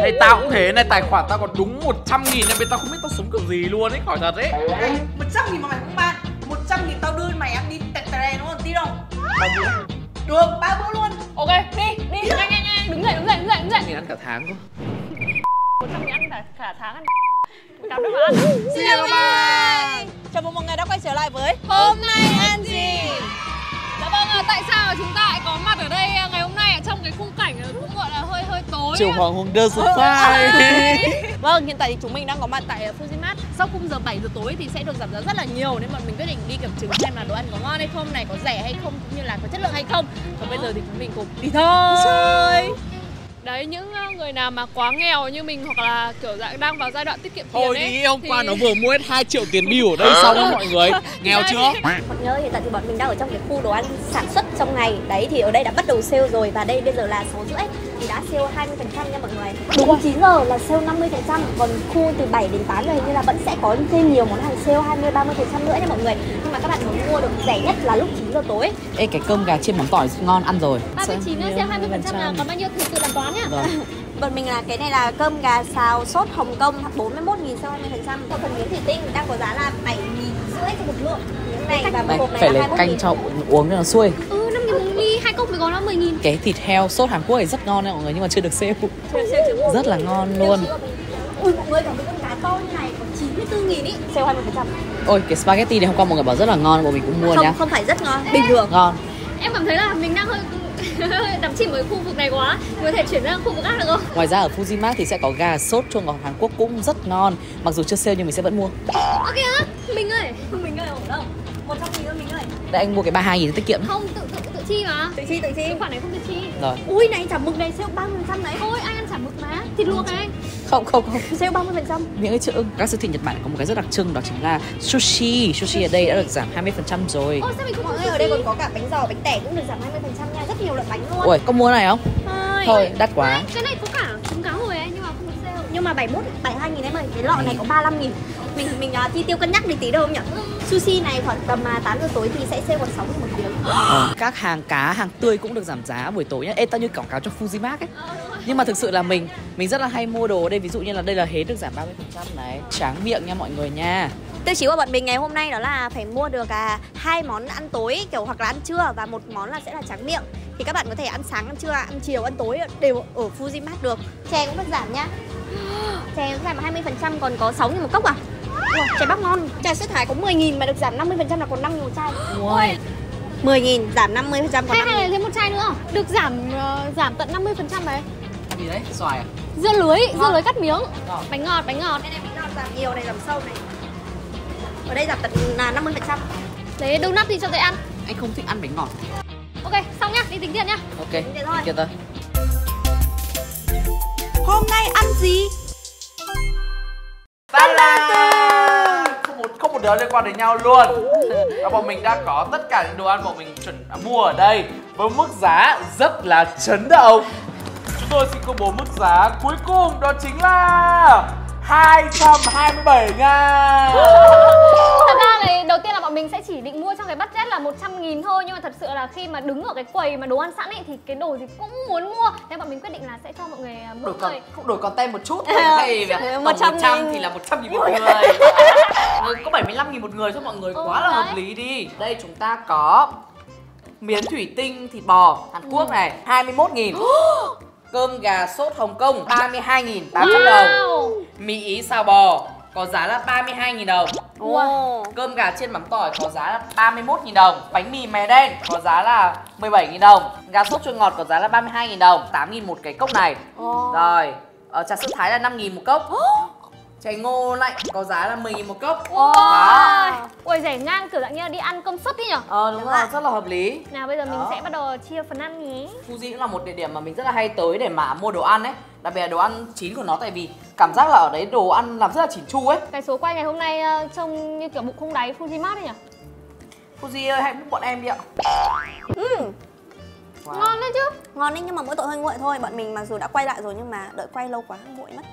Đây tao cũng thế này, tài khoản tao còn đúng 100.000 nên tao không biết tao sống kiểu gì luôn ấy, khỏi thật ấy. 100.000 mà mày không ban, 100.000 tao đưa mày ăn đi tẹt tè đúng không? Tí đâu? Bao nhiêu? Được, 3 bữa luôn. Ok, đi, nhanh, đứng dậy. 100.000 ăn cả tháng cơ. 100.000 ăn cả tháng ăn. Cảm ơn bạn. Xin chào các bạn. Chào mừng mọi người đã quay trở lại với Hôm nay ăn gì? Dạ vâng, tại sao chúng ta lại có mặt ở đây ngày hôm nay trong cái khung cảnh cũng gọi là hơi tối. Chiều hoàng hôn đơn sớm phai. Vâng, hiện tại thì chúng mình đang có mặt tại Fujimat. Sau khung giờ 7 giờ tối thì sẽ được giảm giá rất là nhiều nên bọn mình quyết định đi kiểm chứng xem là đồ ăn có ngon hay không, này có rẻ hay không cũng như là có chất lượng hay không. Còn bây giờ thì chúng mình cùng đi thôi. Đấy, những người nào mà quá nghèo như mình hoặc là kiểu đang vào giai đoạn tiết kiệm tiền Thôi ấy, đi, hôm qua nó vừa mua hết 2 triệu tiền bill ở đây xong đó mọi người. Nghèo chưa? Mọi người ơi, hiện tại thì bọn mình đang ở trong cái khu đồ ăn sản xuất trong ngày. Đấy thì ở đây đã bắt đầu sale rồi và đây bây giờ là 6 rưỡi thì đã sale 20% nha mọi người. Đúng 9 giờ là sale 50%, còn khu từ 7 đến 8 giờ hình như là vẫn sẽ có thêm nhiều món hàng sale 20-30% nữa nha mọi người. Nhưng mà các bạn muốn mua được rẻ nhất là lúc 9 giờ tối. Ê, cái cơm gà chiên mắm tỏi ngon ăn rồi. 39 nữa sale 20% là còn bao nhiêu thì tự làm toán nhá. Bọn mình là cái này là cơm gà xào sốt Hồng Kông 41.000 sau 20%. Còn phần miếng thủy tinh đang có giá là 7.500 cho một lượng. Miếng này và một hộp này phải là lấy 21.000. canh cho uống cho nó xuôi. 5.000 một ly, 2 cốc mới có nó 10.000. Cái thịt heo sốt Hàn Quốc này rất ngon đấy mọi người, nhưng mà chưa được sale. Rất là ngon luôn. Ui mọi người, còn cái con cá to như này có 94.000 ý, sale 20%. Ôi, cái spaghetti này hôm qua mọi người bảo rất là ngon, bọn mình cũng mua nhá. Không phải rất ngon, bình thường. Ngon. Em cảm thấy là mình đang hơi đắm chìm ở khu vực này quá, mình có thể chuyển sang khu vực khác được không? Ngoài ra ở Fujimat thì sẽ có gà sốt chuông ngọt Hàn Quốc cũng rất ngon. Mặc dù chưa sale nhưng mình sẽ vẫn mua. Ok á, mình ơi ở đâu? 100.000 thôi mình ơi. Đây anh mua cái 32.000 tiết kiệm. Không, tự chi mà. Tự chi. Cái khoản này không tự chi. Rồi. Ui này, chả mực này sale 30% đấy. Thôi ai ăn chả mực mà, thịt luộc này. Không. Sale 30%. Những cái chữ các siêu thị Nhật Bản có một cái rất đặc trưng, đó chính là sushi. Sushi ở đây đã được giảm 20% rồi. Ôi sao mình không Mọi mua người ở sushi? đây còn có cả bánh giò, bánh tẻ cũng được giảm 20% nha, rất nhiều loại bánh luôn. Ui, có mua này không? Thôi, đắt quá. Cái này có cả trứng cá hồi ấy nhưng mà không được sale. Nhưng mà 72.000 em ơi, cái lọ này có 35.000. Mình chi tiêu cân nhắc đi tí đâu không nhỉ? Sushi này khoảng tầm 8 giờ tối thì sẽ sale còn 6.000 một tiếng. Các hàng cá, hàng tươi cũng được giảm giá buổi tối nhá. Ê, tao như quảng cáo cho Fujimat ấy. Nhưng mà thực sự là mình rất là hay mua đồ ở đây. Ví dụ như là đây là hến được giảm 30% này. Tráng miệng nha mọi người nha. Tiêu chí của bọn mình ngày hôm nay đó là phải mua được 2 món ăn tối kiểu hoặc là ăn trưa và một món là sẽ là tráng miệng. Thì các bạn có thể ăn sáng, ăn trưa, ăn chiều, ăn tối đều ở Fujimat được. Chè cũng được giảm nhá. Chè cũng giảm 20% còn có 6.000 một cốc à? Ủa, chè bắp ngon. Chè sữa Thái có 10.000 mà được giảm 50% là còn 5.000 một chai. Ui. 10.000 giảm 50% còn 5.000. Hay là thêm một chai nữa. Được giảm tận 50% đấy. Gì đấy? Xoài à? Dưa lưới cắt miếng. Bánh ngọt. Đây này bánh ngọt giảm nhiều này, giảm sâu này. Ở đây giảm tận 50%. Đấy, donut thì cho dễ ăn. Anh không thích ăn bánh ngọt. Ok, xong nhá, đi tính tiền nhá. Ok, Tính tiền thôi. tiền thôi. hôm nay ăn gì? Không một đứa liên quan đến nhau luôn. Và bọn mình đã có tất cả những đồ ăn bọn mình mua ở đây với mức giá rất là chấn động. Chúng tôi xin công bố mức giá cuối cùng, đó chính là 227.000. Thật ra là đầu tiên là bọn mình sẽ chỉ định mua trong cái budget là 100.000 thôi. Nhưng mà thật sự là khi mà đứng ở cái quầy mà đồ ăn sẵn ấy thì cái đồ gì cũng muốn mua. Thế bọn mình quyết định là sẽ cho mọi người mỗi người Không đổi content một chút thôi. Thay vì tổng 100 thì là 100.000 một người. Có 75.000 một người cho mọi người, quá là hợp lý đi. Đây chúng ta có miến thủy tinh thịt bò Hàn Quốc này 21.000. Cơm gà sốt Hồng Kông 32.800 đồng. Mì Ý xào bò có giá là 32.000 đồng. Cơm gà chiên mắm tỏi có giá là 31.000 đồng. Bánh mì mè đen có giá là 17.000 đồng. Gà sốt chua ngọt có giá là 32.000 đồng. 8.000 một cái cốc này. Rồi, trà sữa Thái là 5.000 một cốc. Chè ngô lạnh có giá là 10.000 một cốc. Ui, rẻ ngang, kiểu dạng như là đi ăn cơm suất ý nhở? Đúng rồi, rất là hợp lý. Nào bây giờ mình sẽ bắt đầu chia phần ăn nhé. Fuji cũng là một địa điểm mà mình rất là hay tới để mà mua đồ ăn ấy. Đặc biệt là đồ ăn chín của nó, tại vì cảm giác là ở đấy đồ ăn làm rất là chỉn chu ấy. Cái số quay ngày hôm nay trông như kiểu bụng không đáy Fujimat ấy nhỉ? Fuji ơi, hãy book bọn em đi ạ. Ngon đấy chứ. Ngon đấy, nhưng mà mỗi tội hơi nguội thôi. Bọn mình mặc dù đã quay lại rồi nhưng mà đợi quay lâu quá nguội mất.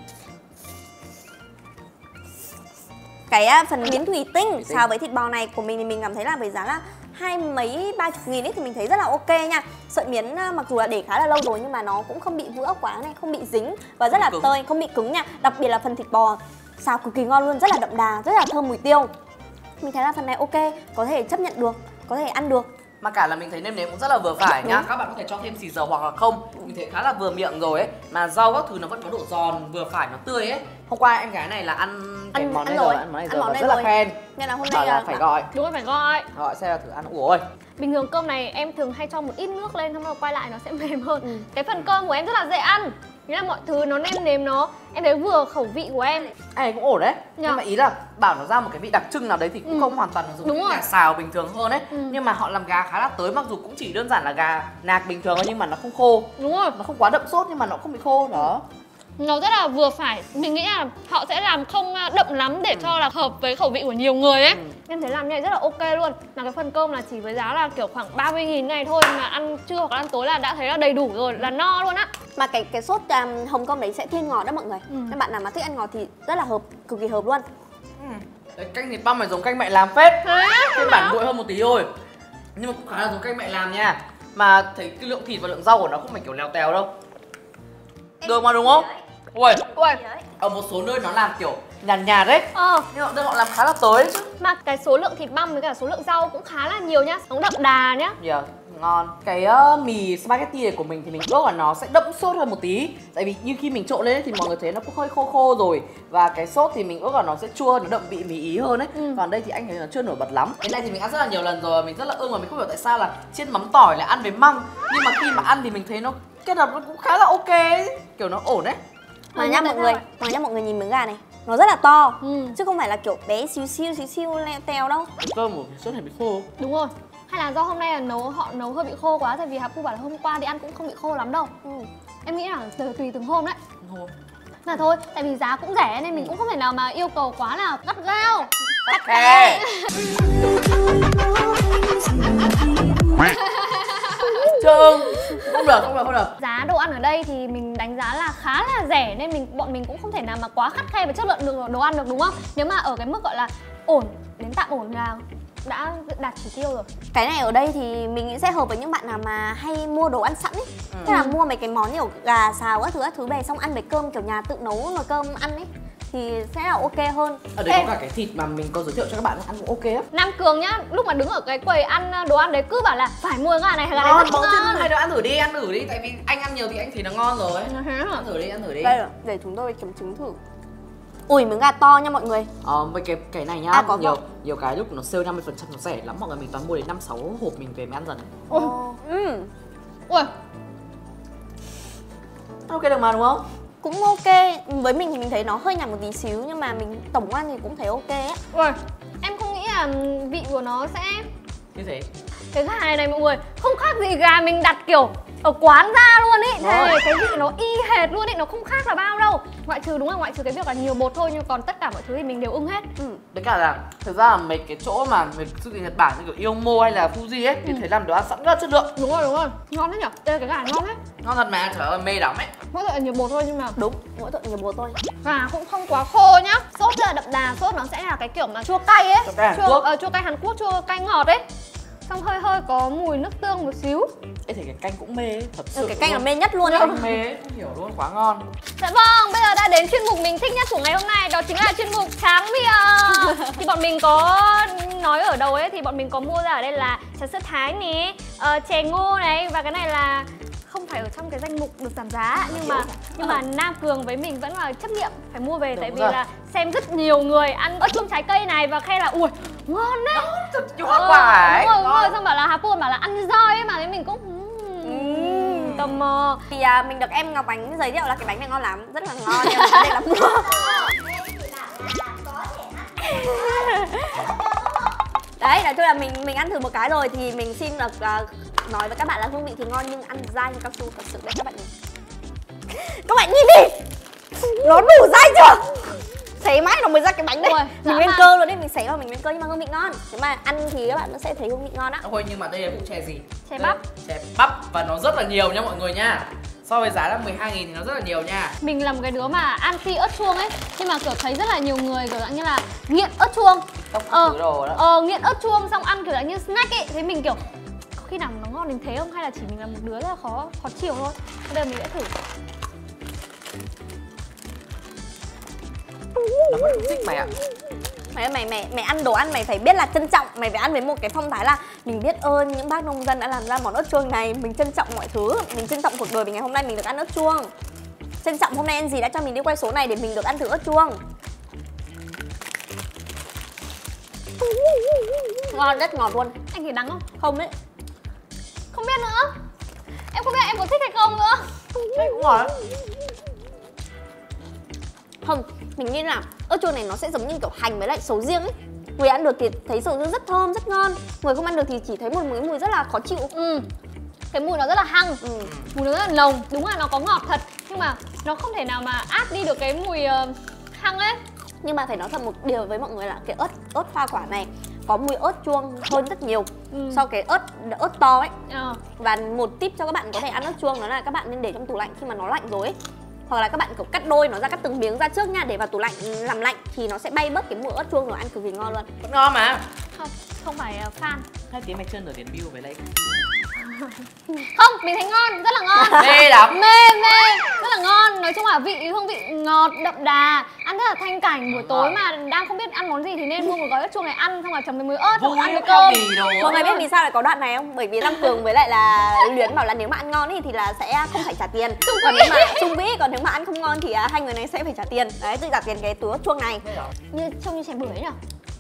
Cái phần miến thủy tinh xào với thịt bò này của mình thì mình cảm thấy là với giá là 20 mấy 30 nghìn ấy thì mình thấy rất là ok nha. Sợi miến mặc dù là để khá là lâu rồi nhưng mà nó cũng không bị vữa quá này, không bị dính và rất là tơi, không bị cứng nha. Đặc biệt là phần thịt bò xào cực kỳ ngon luôn, rất là đậm đà, rất là thơm mùi tiêu. Mình thấy là phần này ok, có thể chấp nhận được, có thể ăn được. Mà cả là mình thấy nêm nếm cũng rất là vừa phải nhá. Các bạn có thể cho thêm xì dầu hoặc là không. Mình thấy khá là vừa miệng rồi ấy. Mà rau các thứ nó vẫn có độ giòn, vừa phải, nó tươi ấy. Hôm qua em gái này là ăn cái món này rồi, ăn món này rồi và rất là khen. Nên là hôm Bảo nay là phải gọi. Đúng rồi, phải gọi. Gọi xem là thử ăn. Ủa ơi. Bình thường cơm này em thường hay cho một ít nước lên, xong rồi quay lại nó sẽ mềm hơn. Cái phần cơm của em rất là dễ ăn. Nghĩa là mọi thứ nó nêm nếm nó em thấy vừa khẩu vị của em. Này cũng ổn đấy. Nhưng mà ý là bảo nó ra một cái vị đặc trưng nào đấy thì cũng không hoàn toàn là giống như gà xào bình thường hơn ấy. Nhưng mà họ làm gà khá là tới, mặc dù cũng chỉ đơn giản là gà nạc bình thường thôi nhưng mà nó không khô. Đúng rồi. Nó không quá đậm sốt nhưng mà nó không bị khô đó. Nó rất là vừa phải. Mình nghĩ là họ sẽ làm không đậm lắm để cho là hợp với khẩu vị của nhiều người ấy. Em thấy làm như này rất là ok luôn. Là cái phần cơm là chỉ với giá là kiểu khoảng 30.000 này thôi mà ăn trưa hoặc là ăn tối là đã thấy là đầy đủ rồi, là no luôn á. Mà cái sốt hồng cơm đấy sẽ thiên ngọt đó mọi người. Các bạn nào mà thích ăn ngọt thì rất là hợp, cực kỳ hợp luôn. Cái canh thịt băm này giống canh mẹ làm phết. Phiên bản nguội hơn một tí thôi. Nhưng mà cũng khá là giống canh mẹ làm nha. Mà thấy cái lượng thịt và lượng rau của nó không phải kiểu lèo tèo đâu. Được mà đúng không? Ui, ở một số nơi nó làm kiểu nhàn nhạt đấy. Nhưng mà họ làm khá là tới chứ. Mà cái số lượng thịt băm với cả số lượng rau cũng khá là nhiều nhá. Nó đậm đà nhá. Ngon. Cái mì spaghetti này của mình thì mình ước là nó sẽ đậm sốt hơn một tí. Tại vì như khi mình trộn lên thì mọi người thấy nó cũng hơi khô khô rồi. Và cái sốt thì mình ước là nó sẽ chua, nó đậm vị mì Ý hơn ấy. Còn đây thì anh thấy nó chưa nổi bật lắm. Cái này thì mình ăn rất là nhiều lần rồi, mình rất là ưng và mình không hiểu tại sao là chiên mắm tỏi lại ăn với măng. Nhưng mà khi mà ăn thì mình thấy nó kết hợp nó cũng khá là ok ấy. Kiểu nó ổn đấy. Mà nhá mọi người nhìn miếng gà này, nó rất là to, chứ không phải là kiểu bé xíu xíu leo teo đâu. Cơm của sốt này bị khô. Đúng rồi. Hay là do hôm nay là họ nấu hơi bị khô quá, tại vì Hapu bảo là hôm qua thì ăn cũng không bị khô lắm đâu. Em nghĩ là tùy từng hôm đấy. Là thôi, tại vì giá cũng rẻ nên mình cũng không thể nào mà yêu cầu quá là gắt gao. Khắt khe. Trông không được. Giá đồ ăn ở đây thì mình đánh giá là khá là rẻ nên bọn mình cũng không thể nào mà quá khắt khe về chất lượng đồ ăn được, đúng không? Nếu mà ở cái mức gọi là ổn đến tạm ổn là đã đạt chỉ tiêu rồi. Cái này ở đây thì mình nghĩ sẽ hợp với những bạn nào mà hay mua đồ ăn sẵn ấy. Thế là mua mấy cái món kiểu gà xào các thứ về xong ăn với cơm kiểu nhà tự nấu nồi cơm ăn ấy thì sẽ là ok hơn. Ở đây có cả cái thịt mà mình có giới thiệu cho các bạn ăn cũng ok á. Nam Cường nhá, lúc mà đứng ở cái quầy ăn đồ ăn đấy cứ bảo là phải mua gà này rất ngon. Hay đó, ăn thử đi, tại vì anh ăn nhiều thì anh thấy nó ngon rồi. Ăn thử đi. Đây rồi, để chúng tôi kiểm chứng thử. Ui, miếng gà to nha mọi người. Với cái này nhá, nhiều cái lúc nó sale 50% nó rẻ lắm, mọi người mình toàn mua đến 5-6 hộp mình về mới ăn dần. Ui. Ok được mà đúng không? Cũng ok, với mình thì mình thấy nó hơi nhạt một tí xíu nhưng mà mình tổng quan thì cũng thấy ok á. Ui, em không nghĩ là vị của nó sẽ như thế. Cái gà này mọi người không khác gì gà mình đặt kiểu ở quán ra luôn ý. Thế cái vị nó y hệt luôn ý, nó không khác là bao đâu. Ngoại trừ ngoại trừ cái việc là nhiều bột thôi, nhưng còn tất cả mọi thứ thì mình đều ưng hết. Đấy cả là thực ra là mấy cái chỗ mà về siêu thị Nhật Bản như kiểu Yomo hay là Fuji ấy thì thấy làm đồ ăn sẵn rất là chất lượng. Đúng rồi. Ngon đấy nhở. Đây là cái gà ngon đấy. Ngon thật mà, trời ơi mê lắm ấy. Mỗi tội là nhiều bột thôi nhưng mà đúng, mỗi tội nhiều bột thôi. Gà cũng không quá khô nhá. Sốt rất là đậm đà, sốt nó sẽ là cái kiểu mà chua cay ấy. Chua cay Hàn Quốc, chua cay ngọt ấy. Xong hơi có mùi nước tương một xíu. Ê thì cái canh cũng mê ấy, thật sự. Cái canh là mê nhất luôn đấy. Mê ấy, không hiểu luôn, quá ngon. Dạ vâng, bây giờ đã đến chuyên mục mình thích nhất của ngày hôm nay, đó chính là chuyên mục tráng miệng. Thì bọn mình có nói ở đầu ấy thì bọn mình có mua ra ở đây là trà sữa Thái nè, chè ngô này, và cái này là không phải ở trong cái danh mục được giảm giá, nhưng mà Nam Cường với mình vẫn là chấp niệm phải mua về. Đúng tại vì rồi. Là xem rất nhiều người ăn ớt chuông trái cây này và khen là ui ngon đấy, thật hoa quả ấy. Đúng rồi, xong bảo là Hapu bảo là ăn roi ấy, mà thế mình cũng tò mò. Thì mình được em Ngọc Ánh giới thiệu là cái bánh này ngon lắm, rất là ngon nhưng mà đây là mua. Đấy, nói chung là mình ăn thử một cái rồi thì mình xin được nói với các bạn là hương vị thì ngon nhưng ăn dai như cao su thật sự đấy các bạn nhìn. Các bạn nhìn đi, nó đủ dai chưa? Xé mãi nó mới ra cái bánh đấy. Mình lên cơ luôn đấy, mình xé vào mình lên cơ nhưng mà hương vị ngon. Nếu mà ăn thì các bạn sẽ thấy hương vị ngon á. Thôi nhưng mà đây là vụ chè gì? Chè bắp. Chè bắp và nó rất là nhiều nha mọi người nha. So với giá là 12.000 thì nó rất là nhiều nha. Mình là một cái đứa mà anti ớt chuông ấy, nhưng mà kiểu thấy rất là nhiều người kiểu dạng như là nghiện ớt chuông. Tóc thứ đồ đó. Nghiện ớt chuông xong ăn kiểu dạng như snack ấy, thế mình kiểu có khi nào nó ngon đến thế không, hay là chỉ mình là một đứa rất là khó chịu thôi. Bây giờ mình sẽ thử. Nó vẫn không thích mày ạ. Mày ăn đồ ăn mày phải biết là trân trọng, mày phải ăn với một cái phong thái là mình biết ơn những bác nông dân đã làm ra món ớt chuông này, mình trân trọng mọi thứ, mình trân trọng cuộc đời mình ngày hôm nay mình được ăn ớt chuông. Trân trọng hôm nay anh gì đã cho mình đi quay số này để mình được ăn thử ớt chuông. Ngon, rất ngọt luôn. Anh thấy đắng không? Không đấy. Không biết nữa. Em không biết em có thích hay không nữa. Đây cũng ngon. Không, mình nghĩ là ớt chuông này nó sẽ giống như kiểu hành với lại sầu riêng ấy. Người ăn được thì thấy sầu riêng rất thơm, rất ngon. Người không ăn được thì chỉ thấy một cái mùi rất là khó chịu. Cái mùi nó rất là hăng, mùi nó rất là nồng. Đúng là nó có ngọt thật, nhưng mà nó không thể nào mà át đi được cái mùi hăng ấy. Nhưng mà phải nói thật một điều với mọi người là cái ớt hoa quả này có mùi ớt chuông hơn rất nhiều so cái ớt to ấy. Và một tip cho các bạn có thể ăn ớt chuông đó là các bạn nên để trong tủ lạnh khi mà nó lạnh rồi ấy. Hoặc là các bạn kiểu cắt đôi nó ra, cắt từng miếng ra trước nha, để vào tủ lạnh làm lạnh thì nó sẽ bay bớt cái mùi ớt chuông rồi ăn cực kỳ ngon luôn. Vẫn ngon mà. Không phải fan. Hai tiếng mày chơi nửa tiền bill với lại. Không, mình thấy ngon, rất là ngon. Mê lắm. Mê, rất là ngon. Nói chung là hương vị ngọt, đậm đà, ăn rất là thanh cảnh. Buổi tối mà đang không biết ăn món gì thì nên mua một gói ớt chuông này ăn, xong rồi chấm với muối ớt, xong ăn với cơm. Mọi người biết vì sao lại có đoạn này không? Bởi vì Nam Cường với lại là Luyến bảo là nếu mà ăn ngon thì là sẽ không phải trả tiền. Còn nếu mà chung vĩ, còn nếu mà ăn không ngon thì hai người này sẽ phải trả tiền. Đấy, tự trả tiền cái túi ớt chuông này. Trông như chè bưởi nhỉ?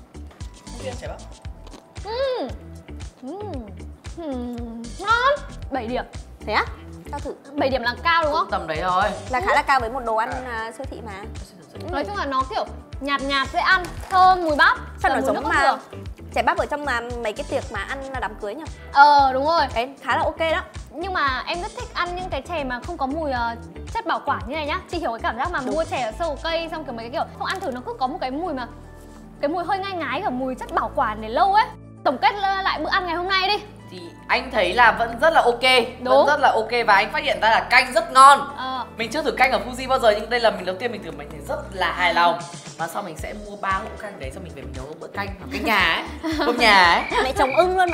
Ngon. 7 điểm. Thế á? Tao thử. 7 điểm là cao đúng không? Tầm đấy thôi. Là khá là cao với một đồ ăn siêu thị mà. Nói chung là nó kiểu nhạt dễ ăn, thơm, mùi bắp. Sao nó giống mà chè bắp ở trong mà mấy cái tiệc mà ăn đám cưới nhỉ? Đúng rồi. Đấy, khá là ok đó. Nhưng mà em rất thích ăn những cái chè mà không có mùi chất bảo quản như này nhá. Chị hiểu cái cảm giác mà mua chè ở sâu cây xong kiểu mấy cái kiểu không ăn thử nó cứ có một cái mùi mà cái mùi hơi ngai ngái, kiểu mùi chất bảo quản để lâu ấy. Tổng kết lại bữa ăn ngày hôm nay đi. Thì anh thấy là vẫn rất là ok. Đúng. Vẫn rất là ok và anh phát hiện ra là canh rất ngon. Mình chưa thử canh ở Fuji bao giờ nhưng đây là mình đầu tiên mình thử, mình thấy rất là hài lòng. Và sau mình sẽ mua 3 hũ canh đấy, xong mình về mình nấu bữa canh ở cái nhà ấy, cơm nhà ấy. Mẹ chồng ưng luôn mà.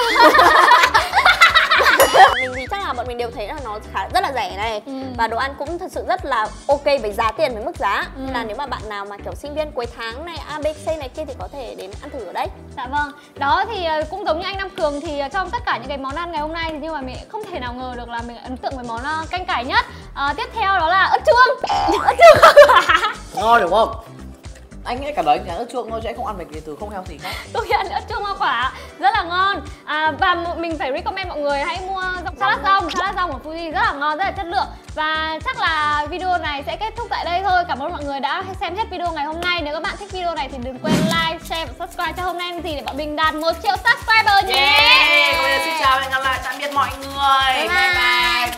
Mình thì chắc là bọn mình đều thấy là nó rất là rẻ này. Và đồ ăn cũng thật sự rất là ok với giá tiền, với mức giá. Nên là nếu mà bạn nào mà kiểu sinh viên cuối tháng này, ABC này kia thì có thể đến ăn thử ở đây. Dạ vâng. Đó thì cũng giống như anh Nam Cường thì trong tất cả những cái món ăn ngày hôm nay thì nhưng mà mình không thể nào ngờ được là mình ấn tượng với món canh cải nhất. Tiếp theo đó là ớt chuông. Ớt chuông. Ngon đúng không? Anh nghĩ cả đời anh thấy ớt chuông thôi chứ anh không ăn mấy cái thứ không healthy khác. Tôi ăn ớt chuông hoa quả rất là ngon. Và mình phải recommend mọi người hãy mua salad rong của Fuji, rất là ngon, rất là chất lượng. Và chắc là video này sẽ kết thúc tại đây thôi. Cảm ơn mọi người đã xem hết video ngày hôm nay. Nếu các bạn thích video này thì đừng quên like, share và subscribe cho Hôm Nay Ăn Gì để bọn mình đạt 1 triệu subscriber nhé. Bây giờ xin chào và hẹn gặp lại, tạm biệt mọi người. Bye bye.